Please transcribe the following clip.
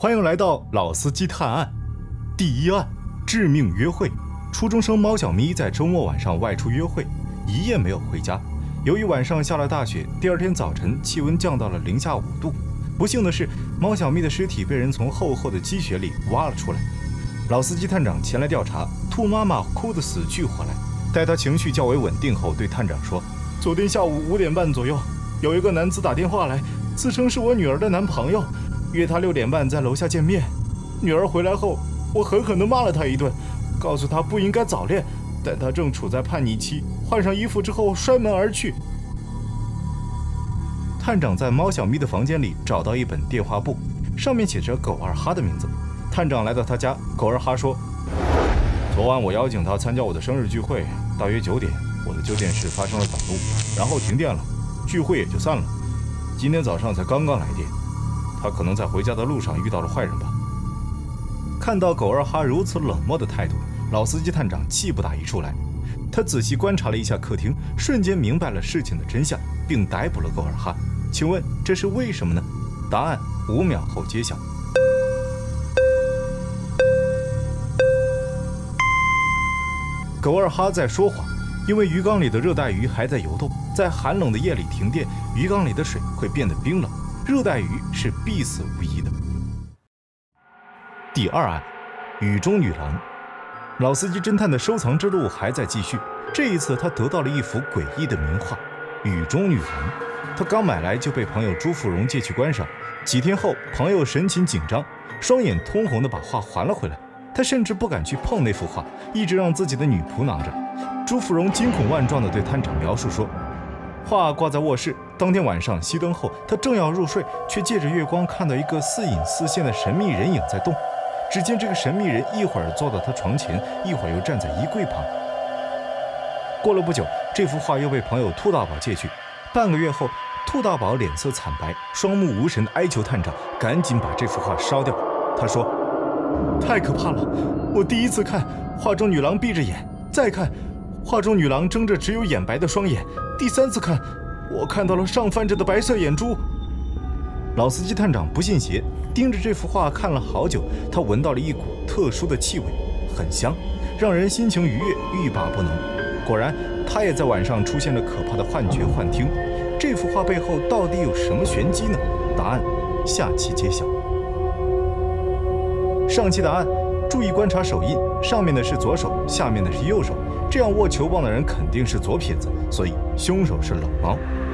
欢迎来到老司机探案。第一案：致命约会。初中生猫小咪在周末晚上外出约会，一夜没有回家。由于晚上下了大雪，第二天早晨气温降到了零下5度。不幸的是，猫小咪的尸体被人从厚厚的积雪里挖了出来。老司机探长前来调查，兔妈妈哭得死去活来。待他情绪较为稳定后，对探长说：昨天下午5点半左右，有一个男子打电话来，自称是我女儿的男朋友，约她6点半在楼下见面。女儿回来后，我狠狠地骂了她一顿，告诉她不应该早恋，但她正处在叛逆期，换上衣服之后摔门而去。探长在猫小咪的房间里找到一本电话簿，上面写着狗二哈的名字。探长来到他家，狗二哈说：昨晚我邀请他参加我的生日聚会，大约9点，我的旧电视发生了短路，然后停电了，聚会也就散了。今天早上才刚刚来电，他可能在回家的路上遇到了坏人吧。看到狗二哈如此冷漠的态度，老司机探长气不打一处来。他仔细观察了一下客厅，瞬间明白了事情的真相，并逮捕了狗二哈。请问这是为什么呢？答案5秒后揭晓。狗二哈在说谎，因为鱼缸里的热带鱼还在游动，在寒冷的夜里停电，鱼缸里的水会变得冰冷，热带鱼是必死无疑的。第二案：雨中女郎。老司机侦探的收藏之路还在继续，这一次他得到了一幅诡异的名画《雨中女郎》。他刚买来就被朋友朱芙蓉借去观赏，几天后朋友神情紧张，双眼通红地把画还了回来。他甚至不敢去碰那幅画，一直让自己的女仆拿着。朱芙蓉惊恐万状地对探长描述说，画挂在卧室，当天晚上熄灯后，他正要入睡，却借着月光看到一个似隐似现的神秘人影在动。只见这个神秘人一会儿坐到他床前，一会儿又站在衣柜旁。过了不久，这幅画又被朋友兔大宝借去。半个月后，兔大宝脸色惨白，双目无神地哀求探长赶紧把这幅画烧掉。他说，太可怕了，我第一次看画中女郎闭着眼，再看画中女郎睁着只有眼白的双眼，第3次看我看到了上翻着的白色眼珠。老司机探长不信邪，盯着这幅画看了好久，他闻到了一股特殊的气味，很香，让人心情愉悦，欲罢不能。果然他也在晚上出现了可怕的幻觉幻听。这幅画背后到底有什么玄机呢？答案下期揭晓。上期答案，注意观察手印，上面的是左手，下面的是右手，这样握球棒的人肯定是左撇子，所以凶手是老猫。